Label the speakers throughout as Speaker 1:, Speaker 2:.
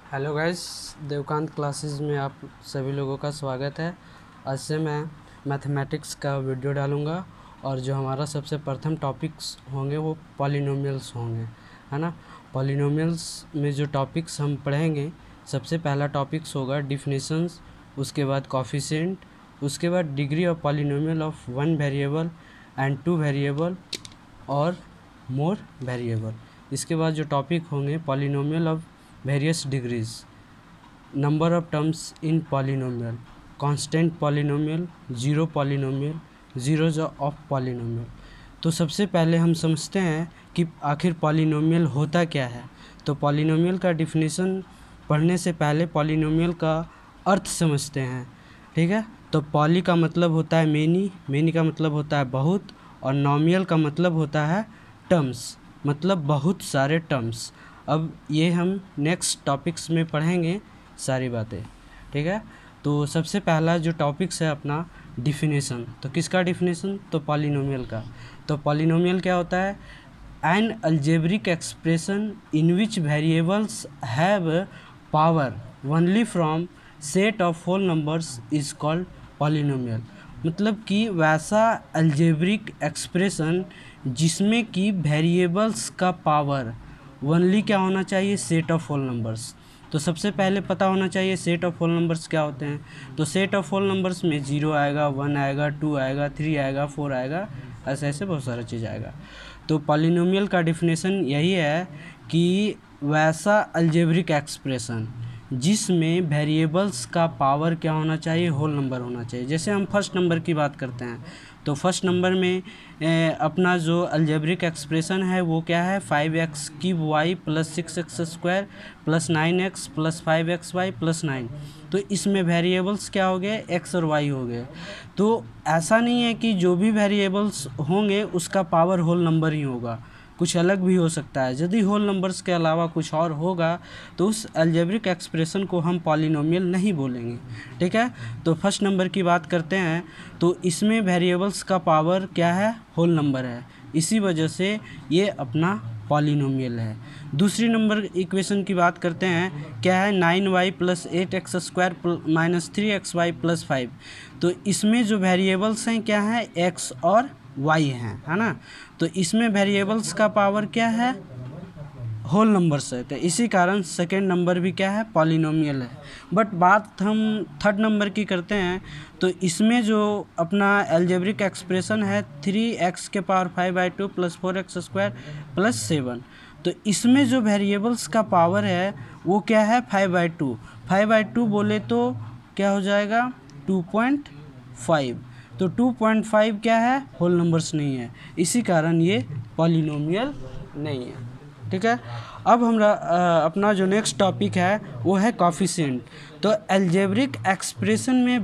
Speaker 1: Hello guys, Devkant classes में आप सभी लोगों का स्वागत है। आज से मैं मैथमेटिक्स का वीडियो डालूंगा और जो हमारा सबसे प्रथम टॉपिक्स होंगे वो पॉलिनोमियल्स होंगे, है ना। पॉलिनोमियल्स में जो टॉपिक्स हम पढ़ेंगे, सबसे पहला टॉपिक्स होगा डिफिनेशंस, उसके बाद कोफिशिएंट, उसके बाद degree of polynomial of one variable and two variable और मोर वेरिएबल। इसके बाद जो टॉपिक होंगे polynomial of various degrees, number of terms in polynomial, constant polynomial, zero polynomial, zeros of polynomial। तो सबसे पहले हम समझते हैं कि आखिर पॉलिनोमियल होता क्या है। तो पॉलिनोमियल का डिफिनीशन पढ़ने से पहले पॉलिनोमियल का अर्थ समझते हैं, ठीक है। तो पॉली का मतलब होता है मेनी, मेनी का मतलब होता है बहुत, और नोमियल का मतलब होता है टर्म्स, मतलब बहुत सारे टर्म्स। अब ये हम नेक्स्ट टॉपिक्स में पढ़ेंगे सारी बातें, ठीक है। तो सबसे पहला जो टॉपिक्स है अपना डिफिनेशन। तो किसका डिफिनेशन? तो पॉलिनोमियल का। तो पॉलिनोमियल क्या होता है? An algebraic expression in which variables have power only from set of whole numbers is called polynomial. मतलब कि वैसा अलजेब्रिक एक्सप्रेशन जिसमें कि वेरिएबल्स का पावर ओनली क्या होना चाहिए? Set of whole numbers. तो सबसे पहले पता होना चाहिए सेट ऑफ होल नंबर्स क्या होते हैं। तो सेट ऑफ होल नंबर्स में 0 आएगा, 1 आएगा, 2 आएगा, 3 आएगा, 4 आएगा, ऐसे ऐसे बहुत सारा चीज़ आएगा। तो पॉलिनोमियल का डिफिनेशन यही है कि वैसा अलजेब्रिक एक्सप्रेशन जिसमें वेरिएबल्स का पावर क्या होना चाहिए? होल नंबर होना चाहिए। जैसे हम फर्स्ट नंबर की बात करते हैं, तो फर्स्ट नंबर में अपना जो अलजेब्रिक एक्सप्रेशन है वो क्या है? 5x cube y plus 6x square plus 9x plus 5xy plus 9। तो इसमें वेरिएबल्स क्या हो गए? x और y हो गए। तो ऐसा नहीं है कि जो भी वेरिएबल्स होंगे उसका पावर होल नंबर ही होगा, कुछ अलग भी हो सकता है। यदि होल नंबर्स के अलावा कुछ और होगा तो उस अलजेब्रिक एक्सप्रेशन को हम पॉलिनोमियल नहीं बोलेंगे, ठीक है। तो फर्स्ट नंबर की बात करते हैं, तो इसमें वेरिएबल्स का पावर क्या है? होल नंबर है, इसी वजह से ये अपना पॉलिनोमियल है। दूसरी नंबर इक्वेशन की बात करते हैं, क्या है? 9y plus 8x square minus 3xy plus 5। तो इसमें जो वेरिएबल्स हैं क्या हैं? x और y हैं, है ना। तो इसमें वेरिएबल्स का पावर क्या है? होल नंबर्स है। तो इसी कारण सेकेंड नंबर भी क्या है? पॉलिनोमियल है। बट बात हम थर्ड नंबर की करते हैं, तो इसमें जो अपना अलजेब्रिक एक्सप्रेशन है 3x के power 5/2 plus 4x square plus 7। तो इसमें जो वेरिएबल्स का पावर है वो क्या है? 5/2। 5/2 बोले तो क्या हो जाएगा? 2.5। तो 2.5 क्या है? होल नंबर्स नहीं है, इसी कारण ये पॉलिनोमियल नहीं है, ठीक है। अब हमरा अपना जो नेक्स्ट टॉपिक है वो है कोफिशिएंट। तो अलजेब्रिक एक्सप्रेशन में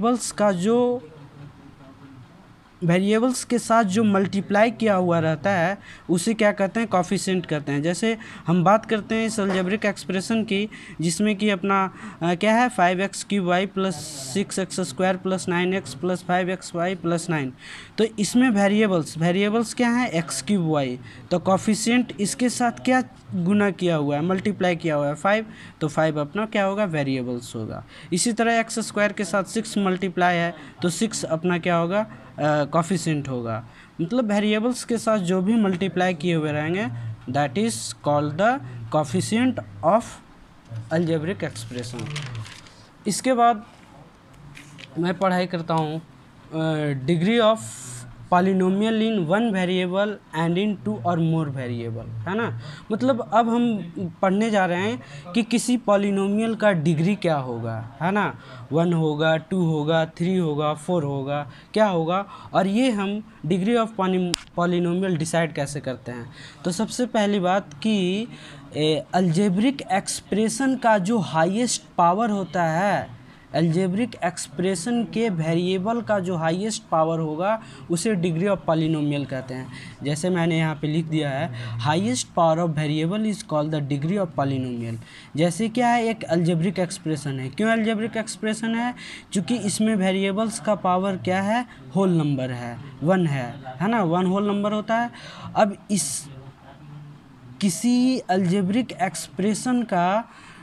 Speaker 1: वेरिएबल्स के साथ जो मल्टीप्लाई किया हुआ रहता है उसे क्या कहते हैं? कोफिशिएंट कहते हैं। जैसे हम बात करते हैं इस अलजेब्रिक एक्सप्रेशन की, जिसमें कि अपना क्या है? 5x cube y plus 6x square plus 9x plus 5xy plus 9। तो इसमें वेरिएबल्स क्या हैं? x cube y. तो कोफिशिएंट इसके साथ क्या गुना किया हुआ है? मल्टीप्लाई किया हुआ है 5। तो 5 अपना क्या होगा? वेरिएबल्स होगा। इसी तरह x स्क्वायर के साथ 6 मल्टीप्लाई है तो 6 अपना क्या होगा? कोफिशिएंट होगा। मतलब वेरिएबल्स के साथ जो भी मल्टीप्लाई किए हुए रहेंगे that is called the coefficient of algebraic expression. इसके बाद मैं पढ़ाई करता हूँ degree of polynomial in one variable and in two और मोर वेरिएबल, है ना। मतलब अब हम पढ़ने जा रहे हैं कि किसी पॉलिनोमियल का डिग्री क्या होगा, है ना। 1 होगा, 2 होगा, 3 होगा, 4 होगा, क्या होगा, और ये हम डिग्री ऑफ पॉलिनोमियल डिसाइड कैसे करते हैं। तो सबसे पहली बात कि अलजेब्रिक एक्सप्रेशन का जो हाईएस्ट पावर होता है, अलजेब्रिक एक्सप्रेशन के वेरिएबल का जो हाईएस्ट पावर होगा उसे डिग्री ऑफ पॉलिनोमियल कहते हैं। जैसे मैंने यहाँ पे लिख दिया है, highest power of variable is called the degree of polynomial. जैसे क्या है? एक अलजेब्रिक एक्सप्रेशन है। क्यों अलजेब्रिक एक्सप्रेशन है? क्योंकि इसमें वेरिएबल्स का पावर क्या है? होल नंबर है, 1 है ना। 1 होल नंबर होता है। अब इस किसी अलजेब्रिक एक्सप्रेशन का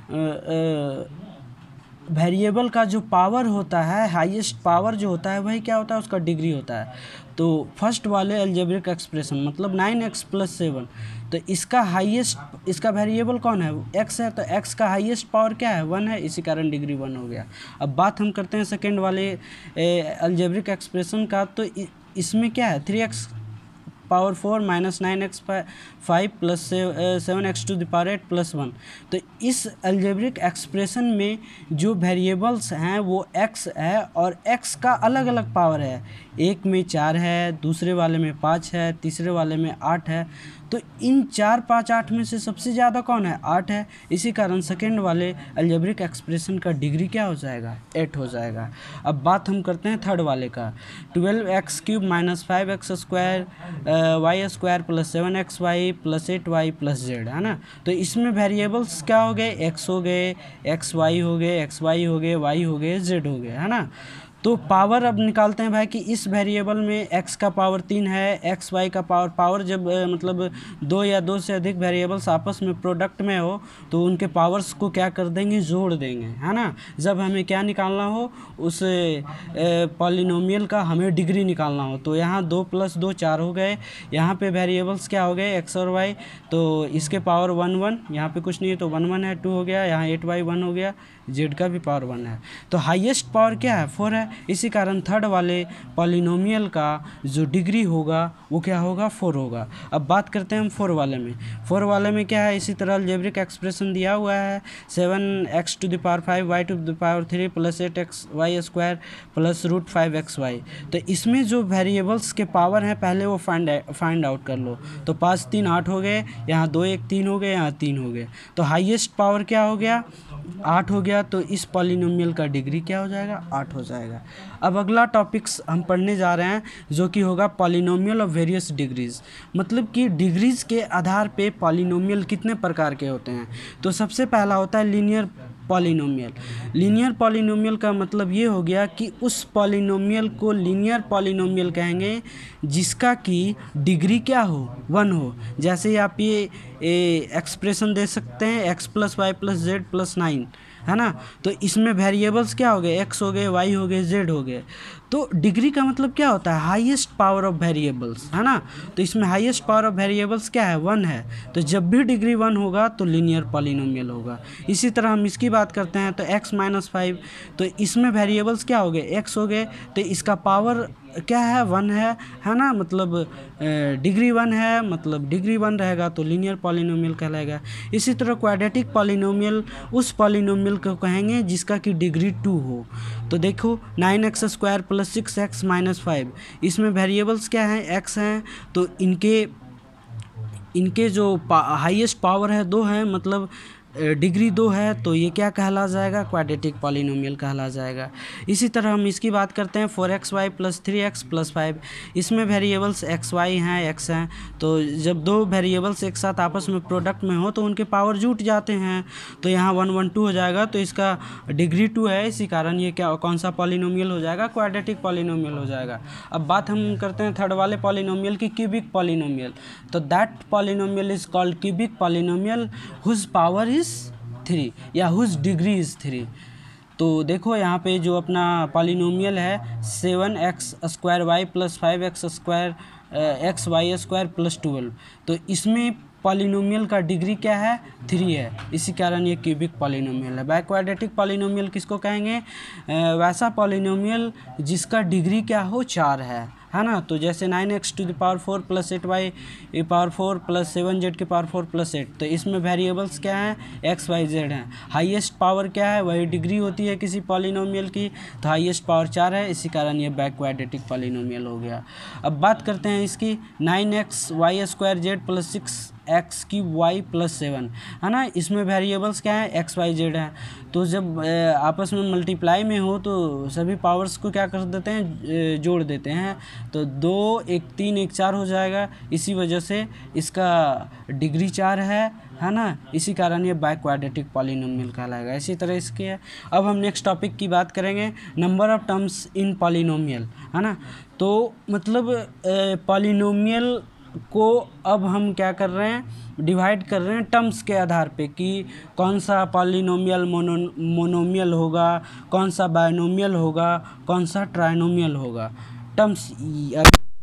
Speaker 1: वेरिएबल का जो पावर होता है, हाईएस्ट पावर जो होता है वही क्या होता है, उसका डिग्री होता है। तो फर्स्ट वाले अलजेब्रिक एक्सप्रेशन मतलब 9x + 7, तो इसका हाईएस्ट, इसका वेरिएबल कौन है, x है, तो x का हाईएस्ट पावर क्या है, 1 है, इसी कारण डिग्री 1 हो गया। अब बात हम करते हैं सेकेंड वाले अलजेब्रिक एक्सप्रेशन का, तो इसमें क्या है, 3x power 4 - 9x 5 + 7x to the power 8 + 1। तो इस अलजेब्रिक एक्सप्रेशन में जो वेरिएबल्स हैं वो x है और x का अलग अलग पावर है, एक में 4 है, दूसरे वाले में 5 है, तीसरे वाले में 8 है। तो इन 4, 5, 8 में से सबसे ज़्यादा कौन है, 8 है, इसी कारण सेकेंड वाले अलजेब्रिक एक्सप्रेशन का डिग्री क्या हो जाएगा, 8 हो जाएगा। अब बात हम करते हैं थर्ड वाले का, 12x³ - 5x² y² + 7xy + 8y + z, है ना। तो इसमें वेरिएबल्स क्या हो गए, x हो गए, xy हो गए, xy हो गए, y हो गए, z हो गए, है ना। तो पावर अब निकालते हैं भाई कि इस वेरिएबल में x का पावर 3 है, x y का पावर जब मतलब 2 या 2 से अधिक वेरिएबल्स आपस में प्रोडक्ट में हो तो उनके पावर्स को क्या कर देंगे, जोड़ देंगे, है ना। जब हमें क्या निकालना हो, उस पॉलिनोमियल का हमें डिग्री निकालना हो, तो यहाँ 2 + 2 4 हो गए, यहाँ पे वेरिएबल्स क्या हो गए, x और y, तो इसके पावर 1 1, यहाँ पे कुछ नहीं है तो 1 1 है, 2 हो गया, यहाँ 8y 1 हो गया, z का भी पावर 1 है। तो हाईएस्ट पावर क्या है, 4 है, इसी कारण थर्ड वाले पॉलिनोमियल का जो डिग्री होगा वो क्या होगा, 4 होगा। अब बात करते हैं हम 4 वाले में। 4 वाले में क्या है, इसी तरह अलजेब्रिक एक्सप्रेशन दिया हुआ है, 7x to the power 5 y to the power 3 + 8xy² + √5xy। तो इसमें जो वेरिएबल्स के पावर हैं पहले वो फाइंड आउट कर लो। तो 5 3 8 हो गए, यहाँ 2 1 3 हो गए, यहाँ 3 हो गए, तो हाईएस्ट पावर क्या हो गया, 8 हो गया। तो इस पॉलिनोमियल का डिग्री क्या हो जाएगा, 8 हो जाएगा। अब अगला टॉपिक्स हम पढ़ने जा रहे हैं जो कि होगा पॉलिनोमियल ऑफ वेरियस डिग्रीज, मतलब कि डिग्रीज के आधार पे पॉलिनोमियल कितने प्रकार के होते हैं। तो सबसे पहला होता है लीनियर पॉलिनोमियल। लीनियर पॉलिनोमियल का मतलब ये हो गया कि उस पॉलिनोमियल को लीनियर पॉलिनोमियल कहेंगे जिसका कि डिग्री क्या हो, 1 हो। जैसे आप ये एक्सप्रेशन दे सकते हैं x + y + z + 9, है ना। तो इसमें वेरिएबल्स क्या हो गए, x हो गए, y हो गए, z हो गए। तो डिग्री का मतलब क्या होता है, हाईएस्ट पावर ऑफ वेरिएबल्स, है ना। तो इसमें हाईएस्ट पावर ऑफ वेरिएबल्स क्या है, 1 है। तो जब भी डिग्री 1 होगा तो लीनियर पॉलिनोमियल होगा। इसी तरह हम इसकी बात करते हैं तो x - 5, तो इसमें वेरिएबल्स क्या हो गए, x हो गए, तो इसका पावर क्या है, 1 है ना। मतलब डिग्री 1 है, मतलब डिग्री 1 रहेगा तो लीनियर पॉलिनोमियल कहलाएगा। इसी तरह क्वाड्रेटिक पॉलिनोमियल उस पॉलिनोमियल को कहेंगे जिसका कि डिग्री 2 हो। तो देखो 9x² + 6x - 5, इसमें वेरिएबल्स क्या हैं, x हैं, तो इनके जो हाईएस्ट पावर है 2 है, मतलब डिग्री 2 है, तो ये क्या कहला जाएगा, क्वाड्रेटिक पॉलिनोमियल कहला जाएगा। इसी तरह हम इसकी बात करते हैं 4xy + 3x + 5, इसमें वेरिएबल्स xy हैं, x हैं। तो जब 2 वेरिएबल्स एक साथ आपस में प्रोडक्ट में हो तो उनके पावर जुट जाते हैं, तो यहाँ 1 1 2 हो जाएगा, तो इसका डिग्री 2 है, इसी कारण ये क्या, कौन सा पॉलिनोमियल हो जाएगा, क्वाड्रेटिक पॉलिनोमियल हो जाएगा। अब बात हम करते हैं थर्ड वाले पॉलिनोमियल की, क्यूबिक पॉलिनोमियल। तो that polynomial is called cubic polynomial whose power is 3 या हुज डिग्री इज 3। तो देखो यहाँ पे जो अपना पॉलिनोमियल है 7x² y + 5x² xy² + 12, तो इसमें पॉलिनोमियल का डिग्री क्या है, 3 है, इसी कारण ये क्यूबिक पॉलिनोमियल है। क्वाड्रेटिक पॉलिनोमियल किसको कहेंगे, वैसा पॉलिनोमियल जिसका डिग्री क्या हो, 4 है ना। तो जैसे 9x to the power 4 + 8y power 4 + 7z की पावर 4 + 8, तो इसमें वेरिएबल्स क्या हैं, x y z हैं। हाईएस्ट पावर क्या है, वही डिग्री होती है किसी पॉलिनोमियल की, तो हाईएस्ट पावर 4 है, इसी कारण ये क्वाड्रेटिक पॉलिनोमियल हो गया। अब बात करते हैं इसकी 9x y² z + 6x³ y + 7, है ना। इसमें वेरिएबल्स क्या है, x y z हैं। तो जब आपस में मल्टीप्लाई में हो तो सभी पावर्स को क्या कर देते हैं, जोड़ देते हैं, तो 2 1 3 1 4 हो जाएगा, इसी वजह से इसका डिग्री 4 है ना। इसी कारण ये क्वाड्रेटिक पॉलिनोमियल कहलाएगा। इसी तरह इसके है। अब हम नेक्स्ट टॉपिक की बात करेंगे, number of terms in polynomial, है ना। तो मतलब पॉलिनोमियल को अब हम क्या कर रहे हैं, डिवाइड कर रहे हैं टर्म्स के आधार पे कि कौन सा पॉलिनोमियल मोनोमियल होगा, कौन सा बायनोमियल होगा, कौन सा ट्राइनोमियल होगा। टर्म्स